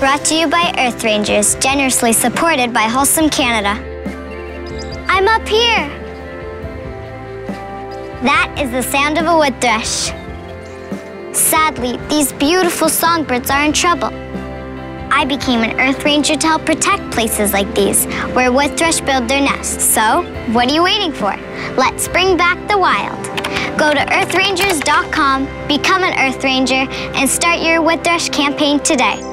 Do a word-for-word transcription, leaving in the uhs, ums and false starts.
Brought to you by Earth Rangers, generously supported by Wholesome Canada. I'm up here. That is the sound of a wood thrush. Sadly, these beautiful songbirds are in trouble. I became an Earth Ranger to help protect places like these, where wood thrush build their nests. So, what are you waiting for? Let's bring back the wild. Go to earth rangers dot com, become an Earth Ranger, and start your wood thrush campaign today.